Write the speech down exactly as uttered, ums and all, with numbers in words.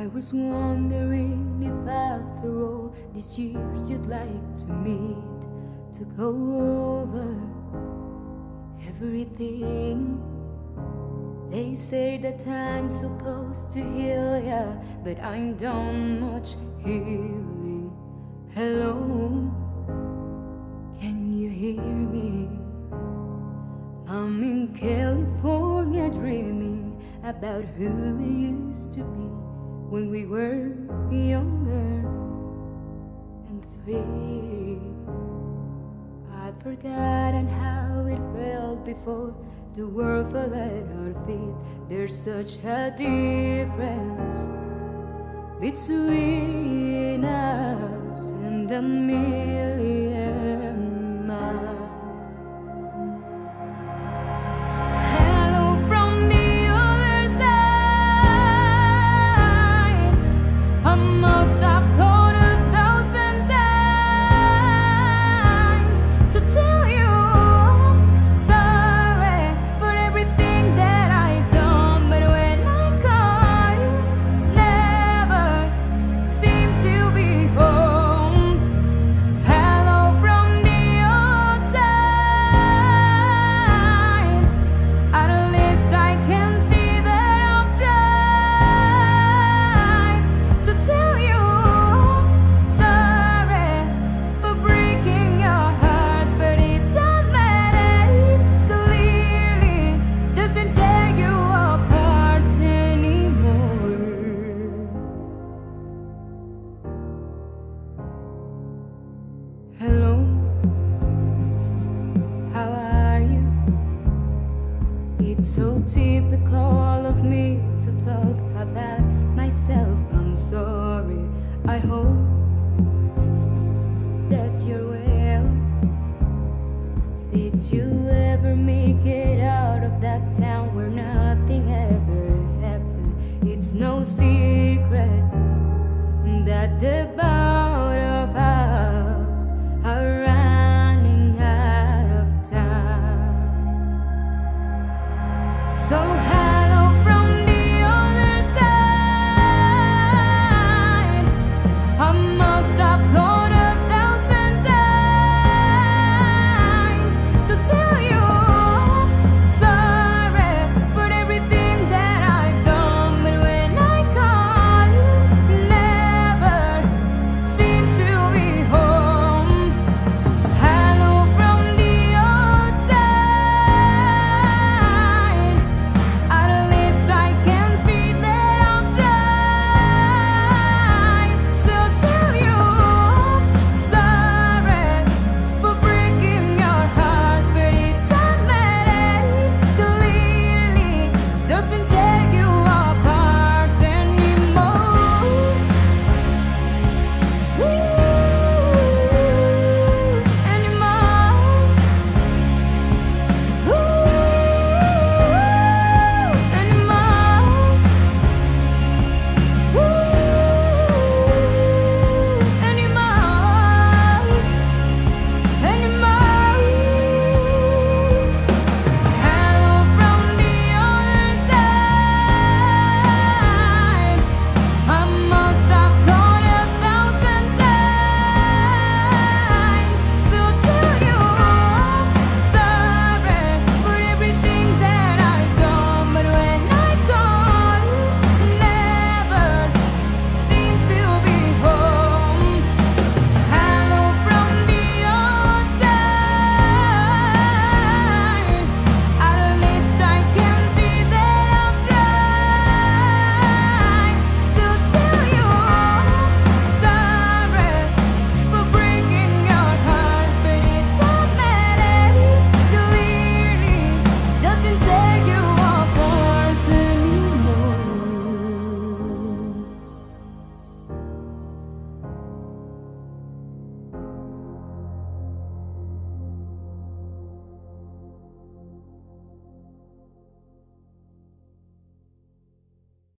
I was wondering if after all these years you'd like to meet, to go over everything. They say that time's supposed to heal ya, but I ain't done much healing. Hello, can you hear me? I'm in California dreaming about who we used to be when we were younger and free. I'd forgotten how it felt before the world fell at our feet. There's such a difference between us and a million miles. Hello, how are you? It's so typical of me to talk about myself. I'm sorry, I hope that you're well. Did you ever make it out of that town where nothing ever happened? It's no secret that the bar